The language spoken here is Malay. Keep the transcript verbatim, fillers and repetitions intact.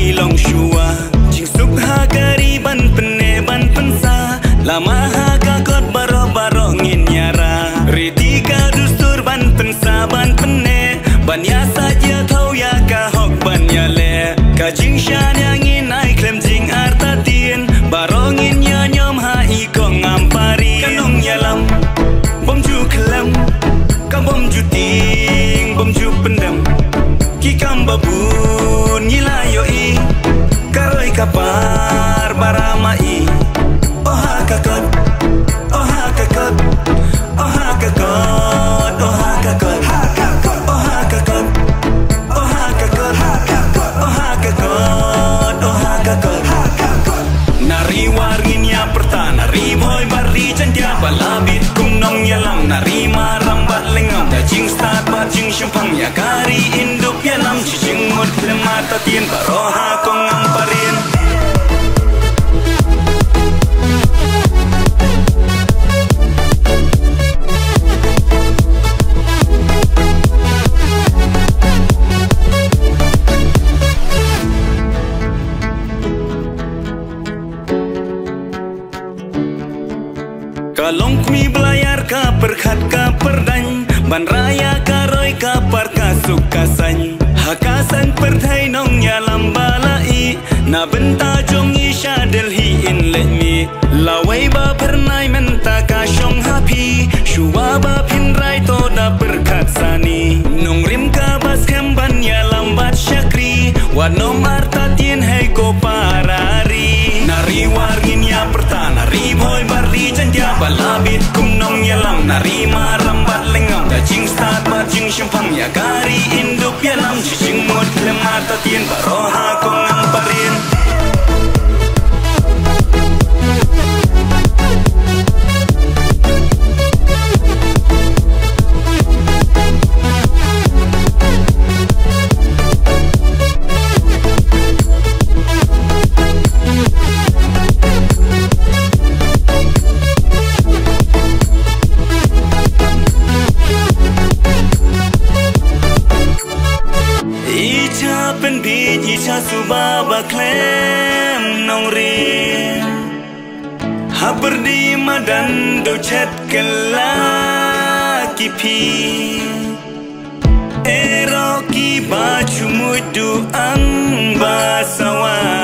long shua jing suk ha gari ban penne ban pensa lama ha ka kot baro baro ngin nyara ritika dustur ban pensa ban penne ban ya saja thau ya ka hok ban ya le ka jing shan yang in ai klem jing arta tien baro ngin ya nyom ha i ko ngam pari kanong yalam bom ju kelam kam bom ju ting bom ju pendam ki kam babun nyilayo i karoi kapar baramai oh ha kakot oh ha kakot oh ha kakot oh ha kakot oh ha kakot oh ha kakot oh ha kakot oh ha kakot nari warin ya perta nari boy bari jantia balabit kum nong yalam nari maram bat lengam da jing start bat jing shampang ya kari indup yalam jing mut lemata tien baroha kong amparin kalong mi belayar ka perkhat ka perdany ban raya ka roi ka par ka sukasan hakasan perthai nong yalam balai na benta jong isha delhi in let me lawai ba pernai menta ka shong happy shuwa ba pin rai to da perkhat sani nong rim ka bas kem ban yalam bat shakri wa nom arta tien hai ko parari nari wargin ya pertana ri boy bari jantia balabit kum nong yalam nari maram bat lengam da jing start bat jing shampang ya kari indup yalam jing mut lemata tien baroha kong amparin subaba klem nong rin haberdi madan do chat kala kipi ero ki baju mudu ang basawan